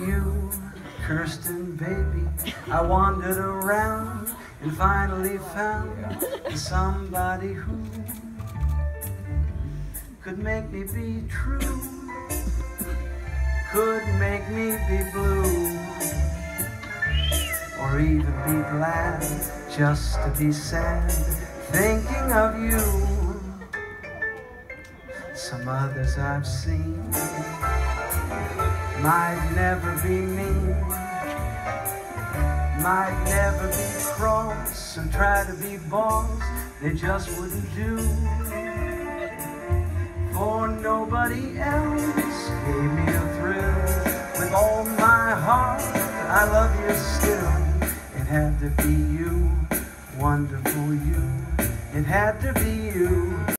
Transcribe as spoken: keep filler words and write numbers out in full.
you, Kirsten, baby. I wandered around and finally found somebody who could make me be true, could make me be blue, or even be glad just to be sad, thinking of you. Some others I've seen might never be mean, might never be cross and try to be boss. They just wouldn't do. For nobody else gave me a thrill. With all my heart, I love you still. It had to be you, wonderful you. It had to be you.